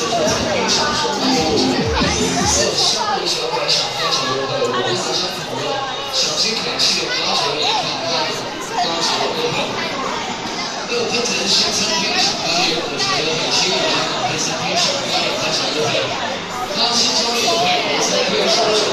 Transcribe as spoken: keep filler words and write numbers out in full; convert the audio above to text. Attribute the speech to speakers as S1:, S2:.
S1: 所有商务小馆小非常优惠，我们大家朋友小心感谢高球一看看高球优惠。乐天城新餐厅小咖喱，我觉得很新颖，乐天餐厅小咖喱非常优惠。高新交易优惠，餐厅上手。